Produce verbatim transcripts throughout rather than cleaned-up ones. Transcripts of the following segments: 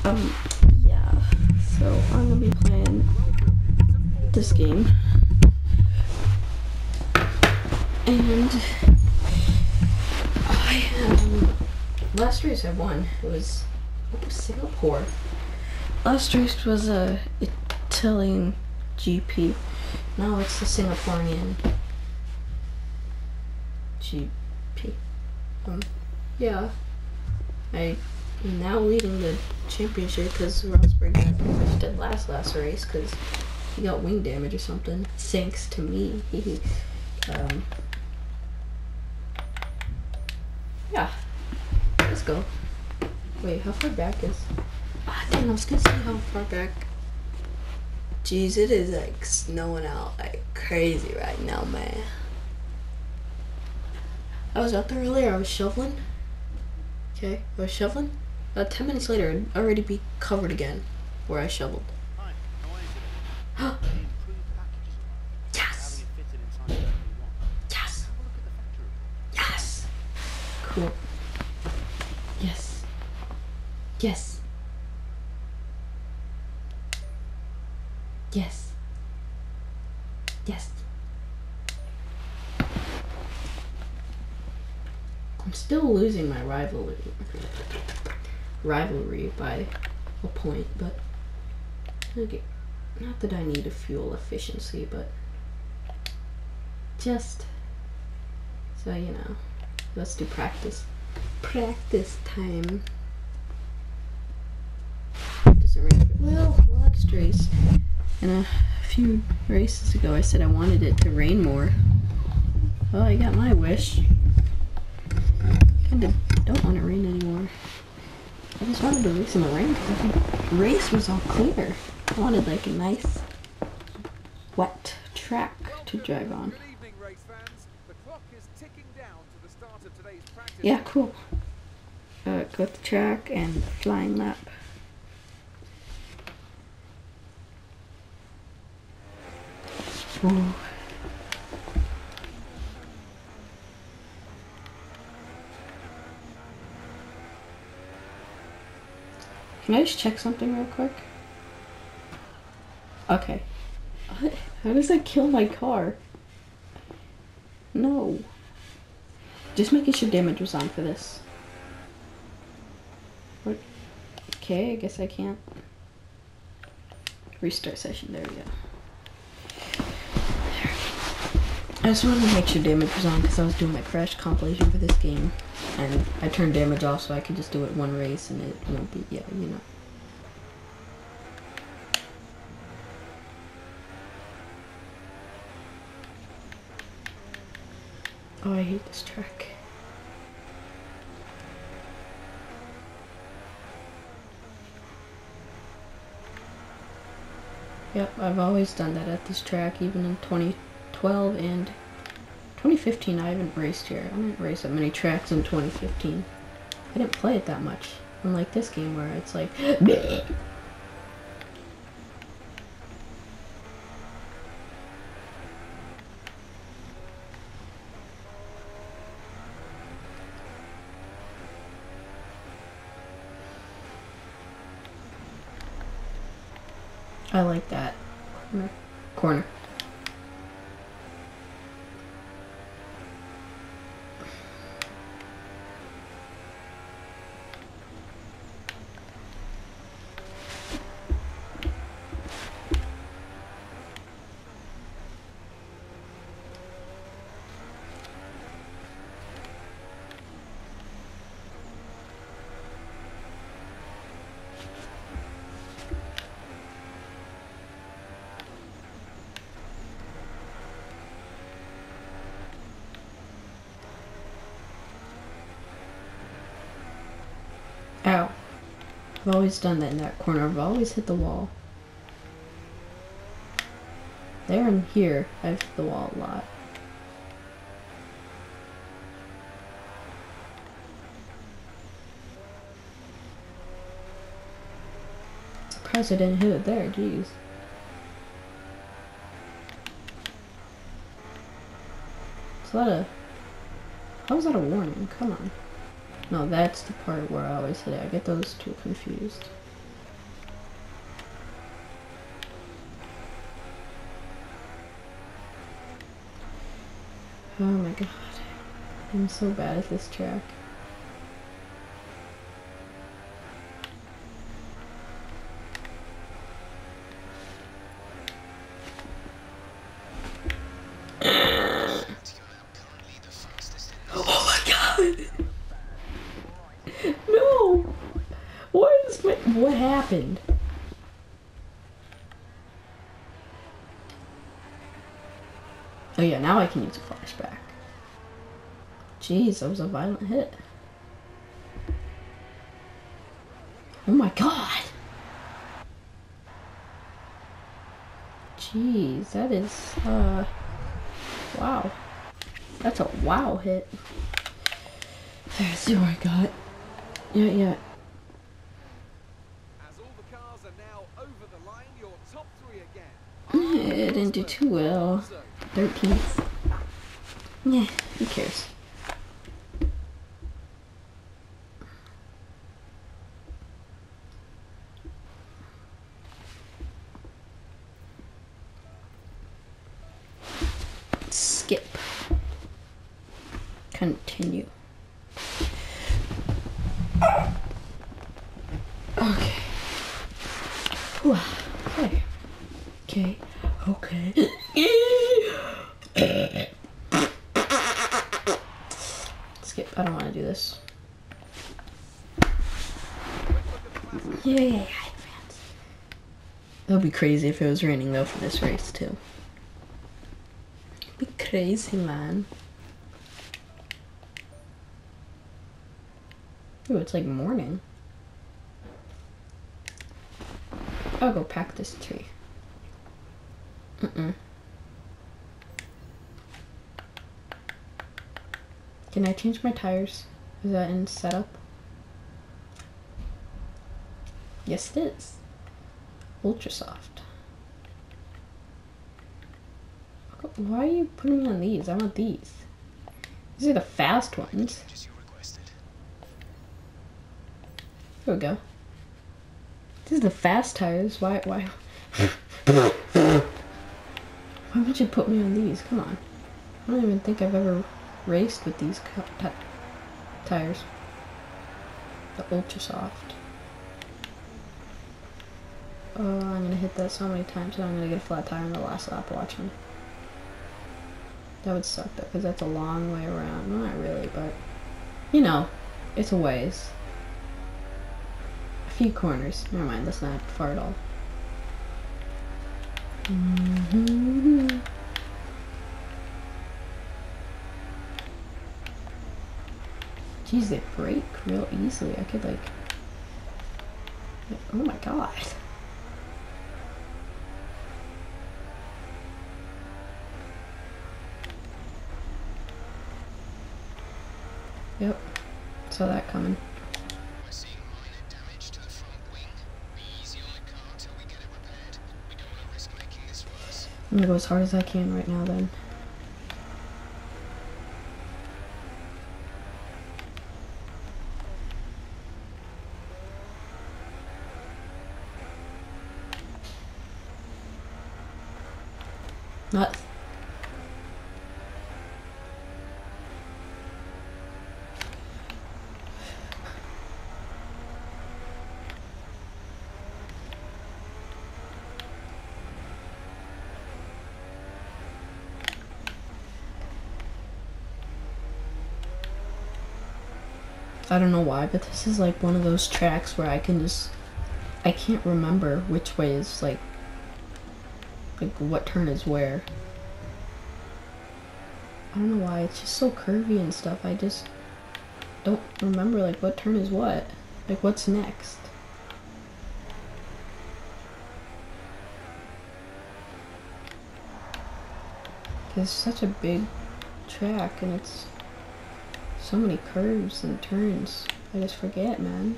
Um, yeah, so I'm gonna be playing this game. And I um last race I won. It was, it was Singapore. Last race was a Italian G P. Now it's the Singaporean G P. Um, yeah. I am now leading the championship because Rosberg got pretty much dead last last race because he got wing damage or something. Thanks to me. um, yeah. Let's go. Wait, how far back is? Ah, damn, I was gonna see how far back. Jeez, it is like snowing out like crazy right now, man. I was out there earlier, I was shoveling. Okay, I was shoveling. About ten minutes later, I'd already be covered again where I shoveled. Yes! Yes! Yes! Cool. Yes. Yes. Yes. Yes. I'm still losing my rivalry rivalry by a point, but okay. Not that I need a fuel efficiency, but just so you know. Let's do practice. Practice time. Doesn't rain. Well, last race, and a few races ago, I said I wanted it to rain more. Well, I got my wish. Kinda don't want it to rain anymore. I just wanted to race in the rain because the race was all clear. I wanted like a nice, wet track to drive on. Yeah, cool. Uh, go to the track and flying lap. Ooh. Can I just check something real quick? Okay. What? How does that kill my car? No. Just making sure damage was on for this. What? Okay, I guess I can't. Restart session, there we go. I just wanted to make sure damage was on because I was doing my crash compilation for this game. And I turned damage off so I could just do it one race and it won't be, yeah, you know. Oh, I hate this track. Yep, I've always done that at this track, even in twenty twelve and twenty fifteen. I haven't raced here. I didn't race that many tracks in twenty fifteen. I didn't play it that much, unlike this game where it's like bleh. I like that corner. Corner. Ow. I've always done that in that corner. I've always hit the wall. There and here, I've hit the wall a lot. Surprised I didn't hit it there, jeez. It's a lot of... How was that a warning? Come on. No, that's the part where I always hit it. I get those two confused. Oh my god. I'm so bad at this track. Oh my god! No! What is my, what happened? Oh yeah, now I can use a flashback. Jeez, that was a violent hit. Oh my god! Jeez, that is, uh, wow. That's a wow hit. Let's see what I got. Yeah, yeah. As all the cars are now over the line, your top three again. It didn't do too well. thirteenth. Yeah, who cares? Skip. Continue. Okay. Whew. Okay. Okay. Okay. Skip. I don't want to do this. Yeah, yeah, yeah. That would be crazy if it was raining though for this race too. It'd be crazy, man. Ooh, it's like morning. I'll go pack this tree. Mm-mm. Can I change my tires? Is that in setup? Yes, it is. Ultra soft. Why are you putting me on these? I want these. These are the fast ones. There we go. These are the fast tires. Why? Why? Why would you put me on these? Come on. I don't even think I've ever raced with these tires. The ultra soft. Oh, I'm gonna hit that so many times and I'm gonna get a flat tire in the last lap. Watch me. That would suck though, because that's a long way around. Well, not really, but you know, it's a ways. A few corners. Never mind, that's not far at all. Mm-hmm. Jeez, they break real easily. I could like, oh my god. Yep, saw that coming. We're seeing minor damage to the front wing. Be easy on the car till we get it repaired. We don't want to risk making this worse. I'm gonna go as hard as I can right now then. Not. I don't know why, but this is like one of those tracks where I can just, I can't remember which way is like, like what turn is where. I don't know why, it's just so curvy and stuff. I just don't remember like what turn is what, like what's next. It's such a big track and it's so many curves and turns. I just forget, man.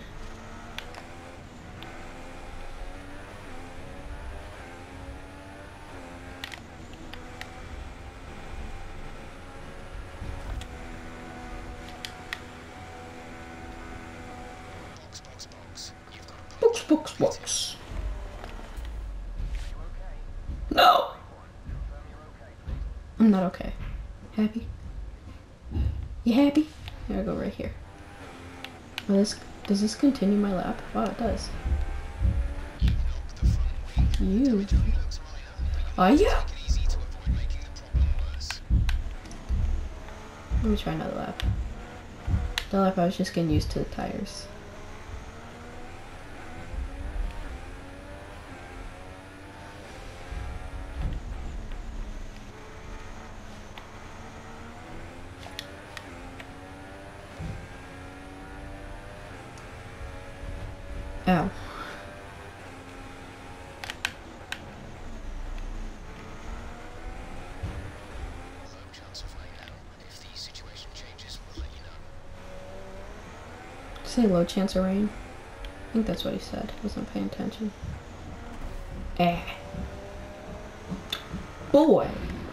Box, box, box. You've got a Box, box, box. No! I'm not okay. Happy? You happy? Here, I'll go right here. Oh, this, does this continue my lap? Wow, it does. You. Are you? Let me try another lap. The lap I was just getting used to the tires. Ow. Say low chance of rain. I think that's what he said. I wasn't paying attention. Eh. Boy.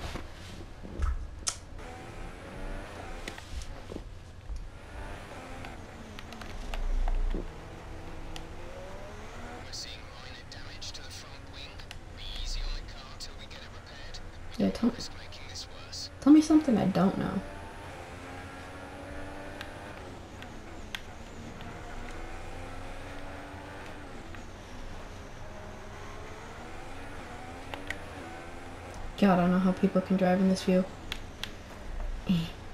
Yeah, tell, tell me something I don't know. God, I don't know how people can drive in this view. Eh.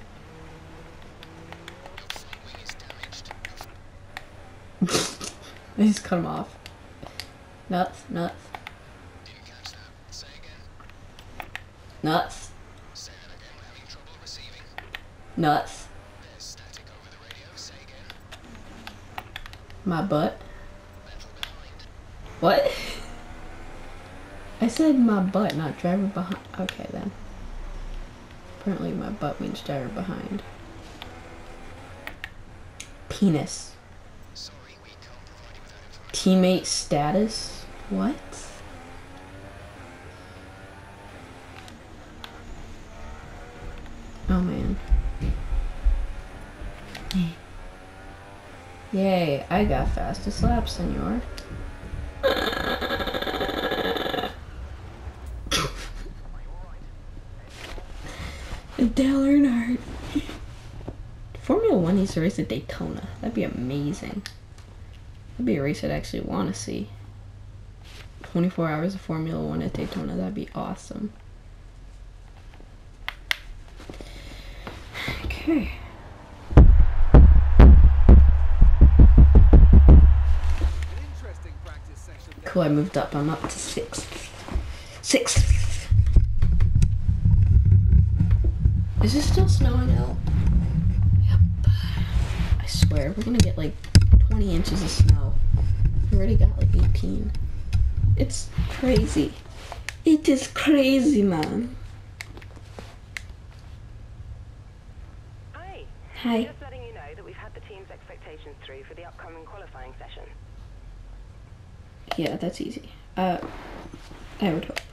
I just cut him off. Nuts, nuts. Nuts. Nuts. My butt. What? I said my butt, not driver behind. Okay then. Apparently my butt means driver behind. Penis. Teammate status? What? Oh man. Yay, I got fastest lap, senor. Dale Earnhardt. Formula One needs to race at Daytona. That'd be amazing. That'd be a race I'd actually want to see. twenty-four hours of Formula One at Daytona. That'd be awesome. Okay. Cool, I moved up. I'm up to sixth. Sixth. Is it still snowing out? Yep. I swear, we're gonna get like twenty inches of snow. We already got like eighteen. It's crazy. It is crazy, man. Hi. Hi. Just letting you know that we've had the team's expectations through for the upcoming qualifying session. Yeah, that's easy. Uh, I would hope.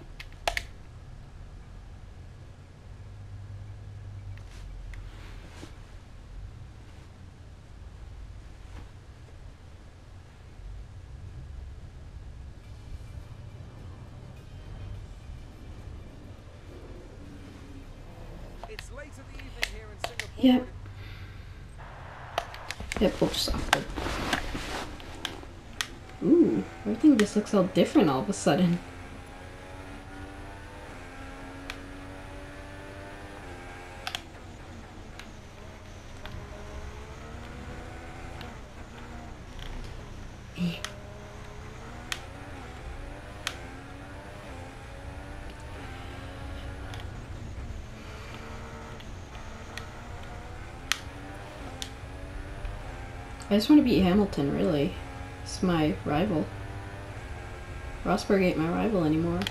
It's late in the evening here in Singapore. Yep. Yep, we'll just off the... Ooh, everything just looks all different all of a sudden. I just want to beat Hamilton, really. It's my rival. Rosberg ain't my rival anymore.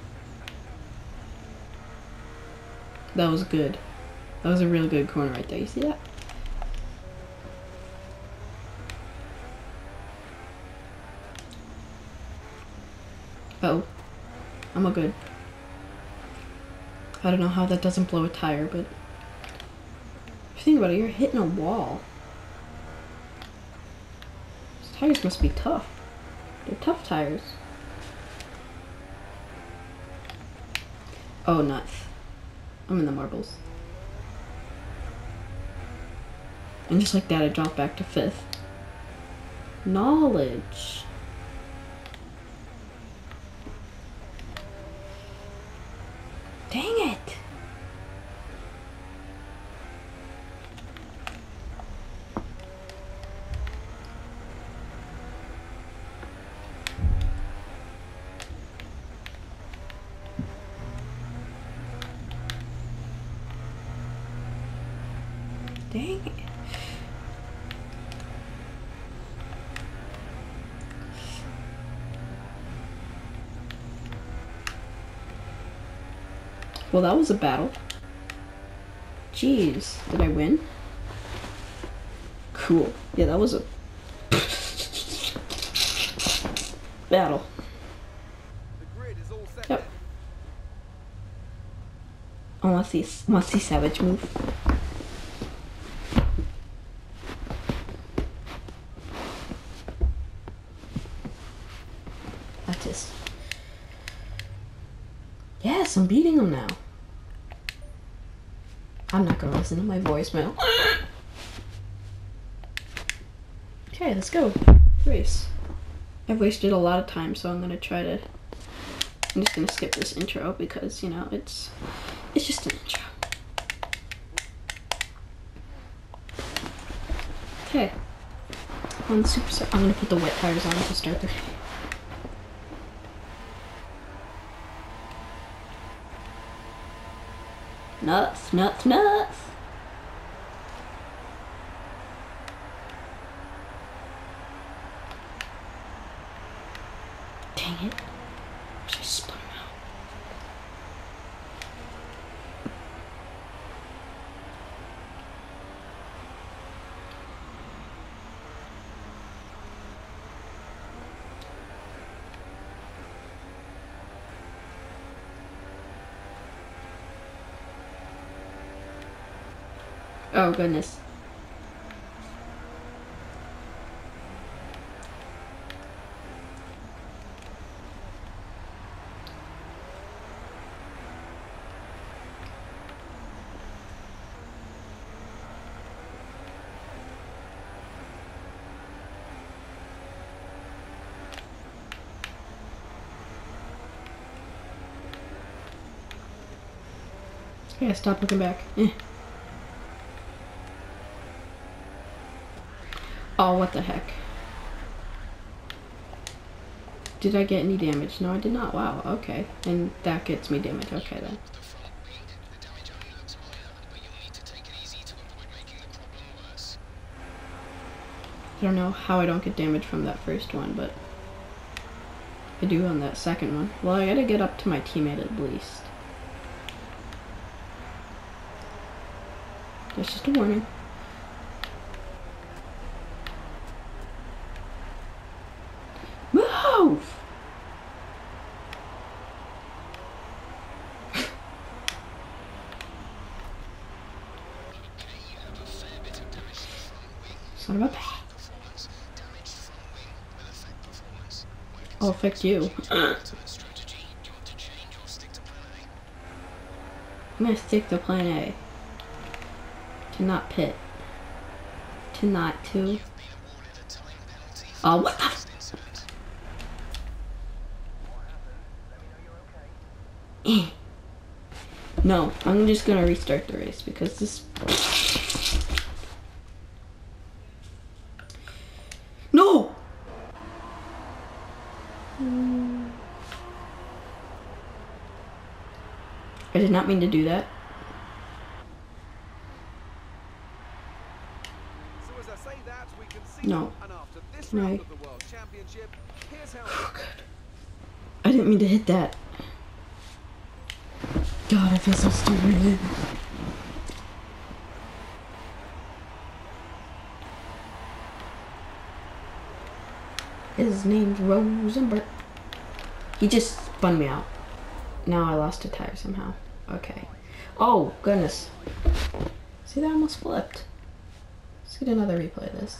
That was good. That was a real good corner right there. You see that? Oh. I'm a good. I don't know how that doesn't blow a tire, but... If you think about it, you're hitting a wall. These tires must be tough. They're tough tires. Oh, nuts. I'm in the marbles. And just like that, I dropped back to fifth. Knowledge. Dang it! Dang it. Well, that was a battle. Jeez, did I win? Cool. Yeah, that was a battle. The grid is all set. Yep. I want to see, want to see Savage move. That's just. Yes, I'm beating him now. I'm not gonna listen to my voicemail. Okay, let's go. Race. I've wasted a lot of time, so I'm gonna try to. I'm just gonna skip this intro because, you know, it's it's just an intro. Okay. On super. I'm gonna put the wet tires on to start the. Nuts, nuts, nuts. Dang it. Should I split him out? Oh, goodness. Yeah, stop looking back. Eh. Oh, what the heck. Did I get any damage? No, I did not. Wow, okay. And that gets me damage. Okay, then. The front wing, the damage only looks minor, but you'll need to take it easy to avoid making the problem worse. I don't know how I don't get damage from that first one, but I do on that second one. Well, I gotta get up to my teammate at least. That's just a warning. Move! Son of a bitch. I'll affect you. I'm gonna stick to plan A. To not pit. To not to. Oh, what the? Eh. No, I'm just gonna restart the race because this. No! I did not mean to do that. So as I say that, we can see No. and after this No. round of the World Championship, here's how Oh, God. I didn't mean to hit that. God, I feel so stupid. His name's Rosenberg. He just spun me out. Now I lost a tire somehow. Okay. Oh, goodness. See, that almost flipped. Let's get another replay of this.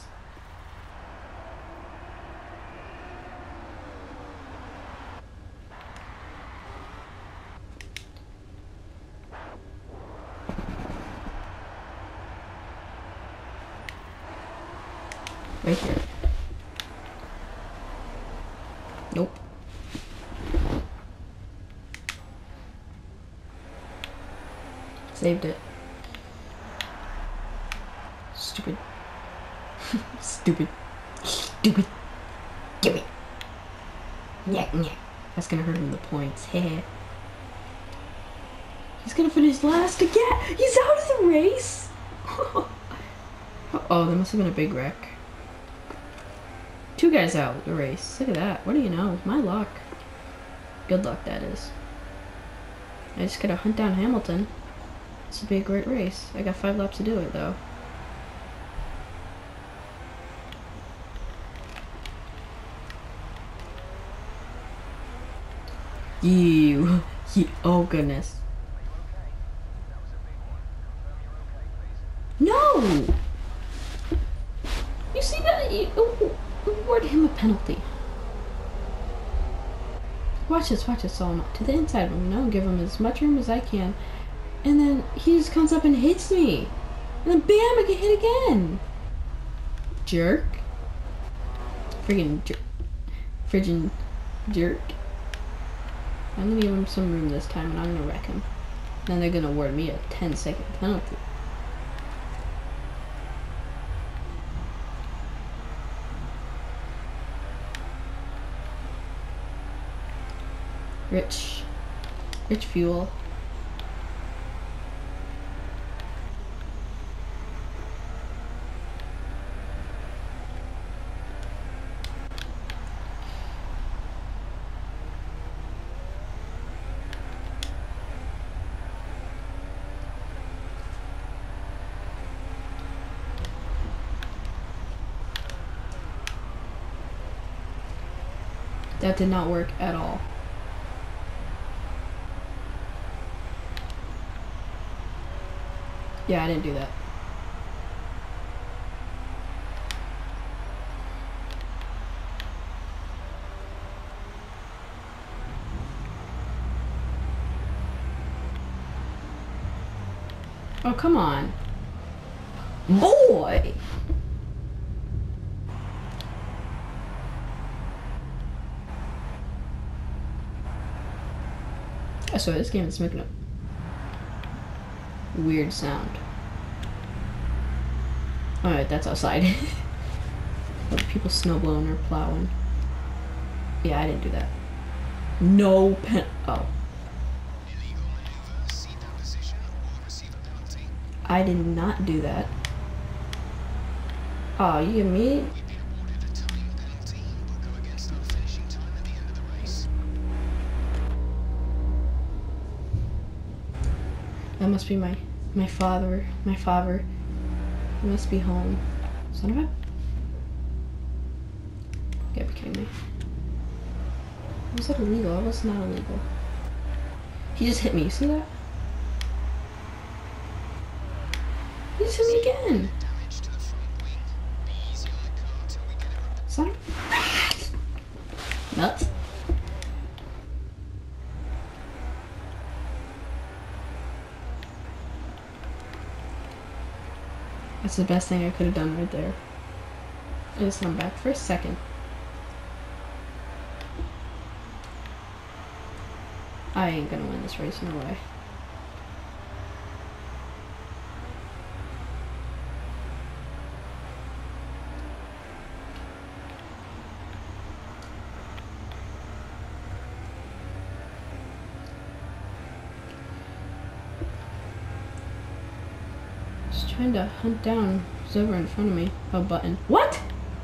Right here. Nope. Saved it. Stupid. Stupid. Stupid. Give it. Yeah, yeah. That's gonna hurt him the points. Heh. He's gonna finish last again. He's out of the race. Oh, there must have been a big wreck. Two guys out of the race. Look at that. What do you know? My luck. Good luck, that is. I just gotta hunt down Hamilton. This will be a great race. I got five laps to do it, though. You. Ye oh, goodness. No! You see that? You award him a penalty. Watch this, watch this. So I'm to the inside room, you know, give him as much room as I can. And then he just comes up and hits me. And then bam, I get hit again. Jerk. Friggin' jerk. Friggin' jerk. I'm gonna give him some room this time and I'm gonna wreck him. Then they're gonna award me a ten second penalty. Rich. Rich fuel. That did not work at all. Yeah, I didn't do that. Oh, come on. Boy! I swear this game is making a weird sound. Alright, that's outside. People snowblowing or plowing. Yeah, I didn't do that. No pen- oh. Illegal maneuver, cede that position or receive a penalty. I did not do that. Oh, you give me? You'd be awarded a time penalty, but go against our finishing time at the end of the race. That must be my my father. My father. He must be home. Son of a. You gotta be kidding me. Was that illegal? That was not illegal. He just hit me. You see that? He just hit me again. Damage to the front wing. Be easy on the car till we get it repaired. Son of nuts. That's the best thing I could have done right there. I just went back for a second. I ain't gonna win this race, no way. Just trying to hunt down who's over in front of me. Oh, button. What?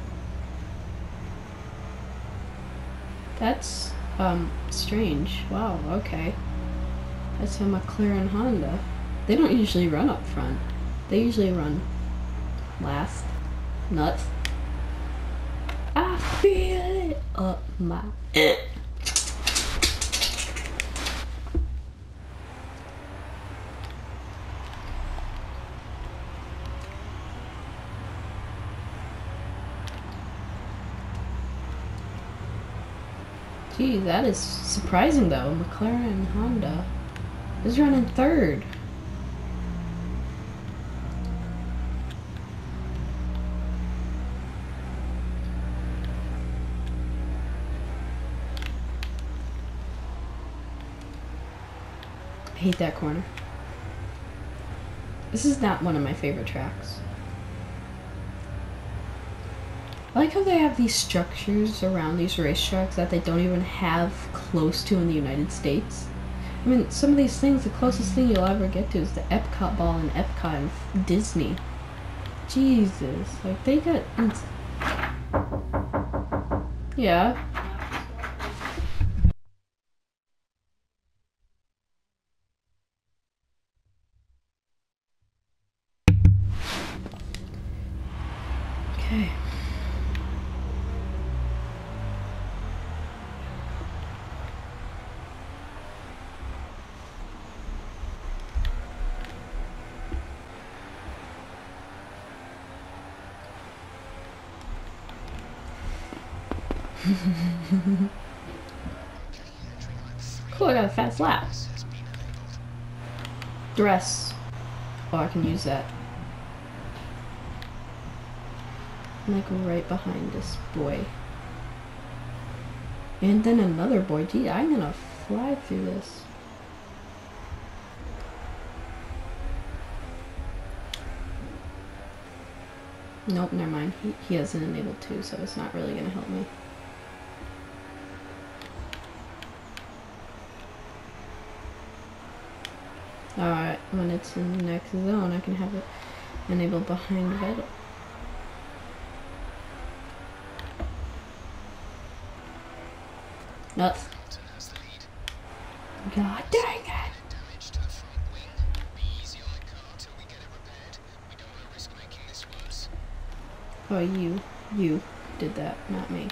That's, um, strange. Wow, okay. That's a McLaren Honda. They don't usually run up front. They usually run last. Nuts. I feel it up my... Gee, that is surprising though. McLaren and Honda is running third. I hate that corner. This is not one of my favorite tracks. I like how they have these structures around these racetracks that they don't even have close to in the United States. I mean, some of these things, the closest thing you'll ever get to is the Epcot ball in Epcot and Disney. Jesus, like they got... Yeah. Okay. Cool, I got a fast lap. Dress. Oh, I can use that. I'm like right behind this boy. And then another boy. Gee, I'm gonna fly through this. Nope, never mind. He, he hasn't enabled two, so it's not really gonna help me. Alright, when it's in the next zone, I can have it enabled behind Vital. Nuts. God dang it! Oh, you. You did that, not me.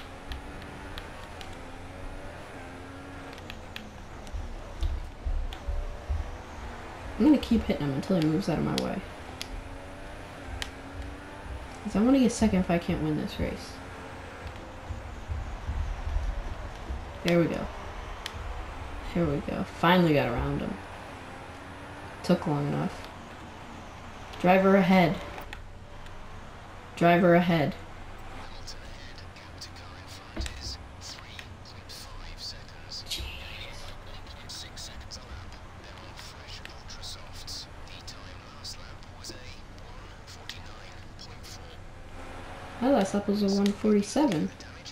I'm gonna keep hitting him until he moves out of my way. Because I want to get second if I can't win this race. There we go. Here we go. Finally got around him. Took long enough. Driver ahead. Driver ahead. My last lap was a one forty-seven.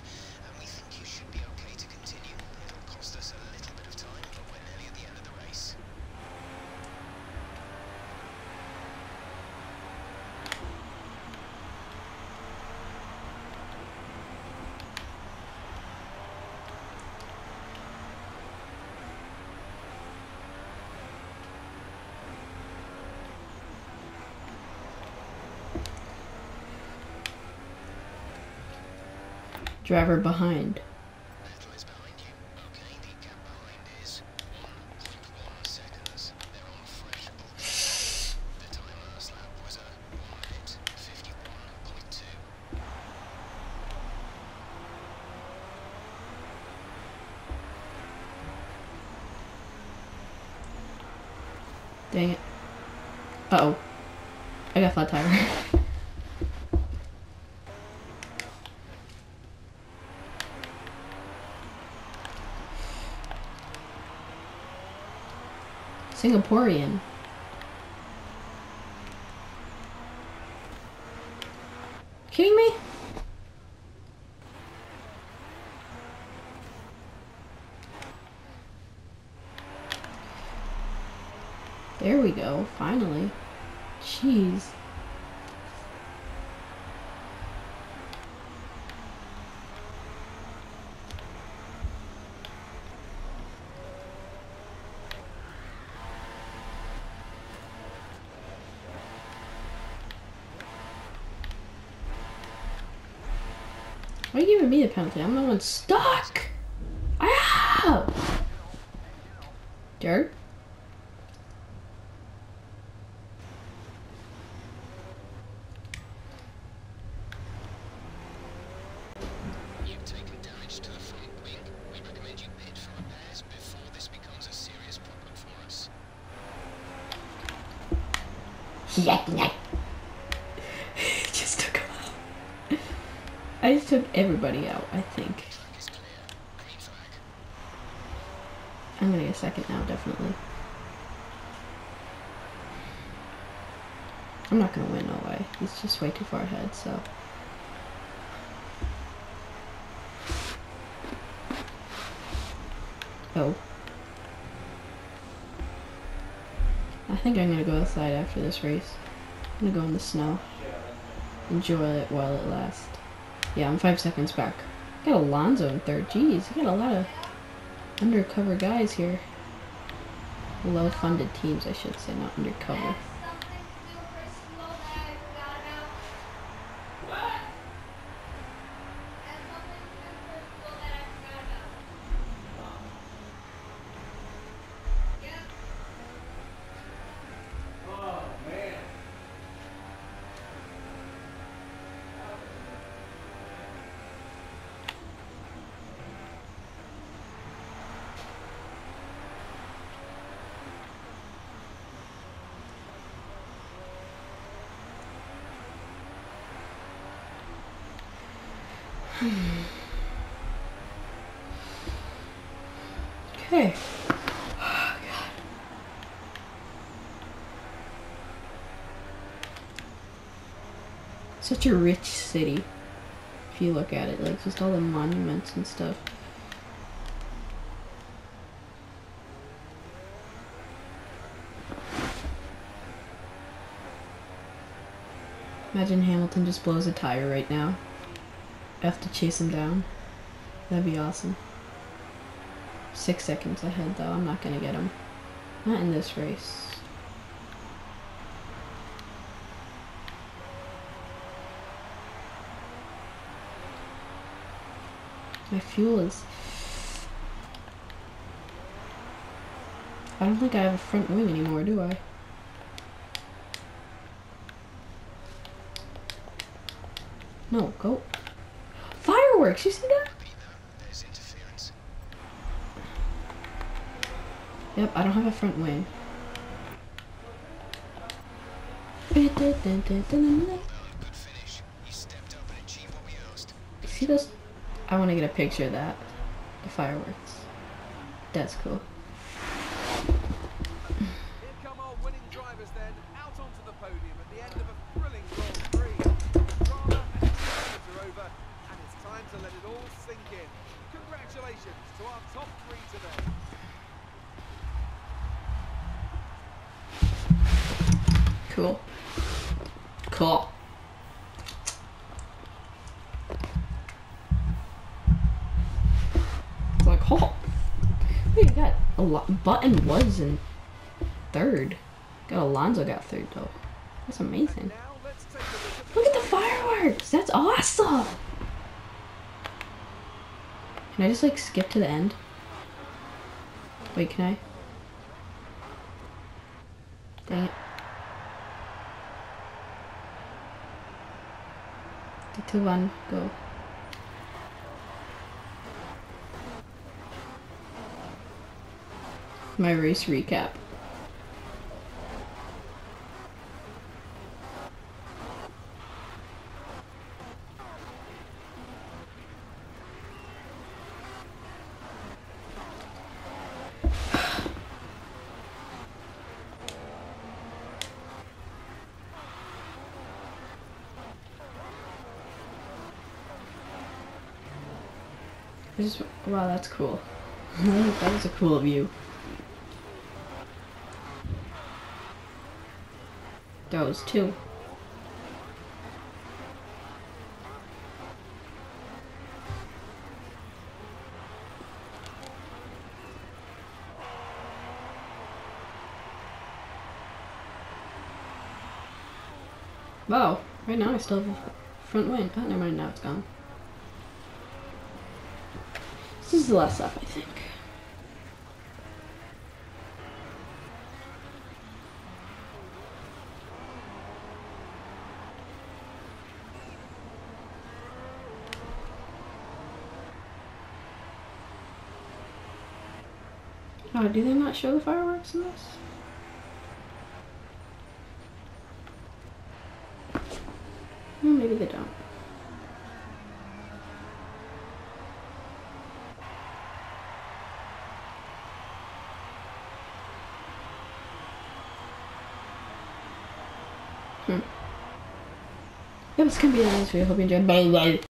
Driver behind. Dang it. Uh-oh. I got flat tire. Singaporean. Kidding me? There we go, finally. Jeez. Why are you giving me the penalty? I'm the one stuck! Ow! Dirt? You've taken damage to the front wing. We recommend you pit for repairs before this becomes a serious problem for us. Yeah, just took him out. I just took everybody out, I think. I'm gonna get second now, definitely. I'm not gonna win, no way. He's just way too far ahead, so. Oh. I think I'm gonna go outside after this race. I'm gonna go in the snow. Enjoy it while it lasts. Yeah, I'm five seconds back. Got Alonso in third. Jeez, you got a lot of undercover guys here. Low-funded teams, I should say, not undercover. Okay. Oh, God. Such a rich city, if you look at it, like just all the monuments and stuff. Imagine Hamilton just blows a tire right now. I have to chase him down. That'd be awesome. Six seconds ahead though, I'm not gonna get him. Not in this race. My fuel is... I don't think I have a front wing anymore, do I? No, go. Fireworks, you see that? There's interference. Yep, I don't have a front wing. Good finish. You stepped up and achieved what we asked. See those? I want to get a picture of that. The fireworks. That's cool. Here come our winning drivers then, out onto the podium at the end of a thrilling Grand Prix. Drama and excitement are over, and it's time to let it all sink in. Congratulations to our top three today. Cool. Cool. Like, oh. Wait, you got a lot. Button was in third. Got Alonso got third though. That's amazing. Now let's take a look at Look at the fireworks. That's awesome. Can I just like skip to the end? Wait, can I? Dang it. Three, two, one, go. My race recap. I just, wow, that's cool. That was a cool view. That was two. Wow, right now I still have a front wing. Oh, never mind, now it's gone. This is the last lap, I think. Oh, do they not show the fireworks in this? Well, maybe they don't. Hmm. It was gonna be a nice video. Hope you enjoyed. Bye bye.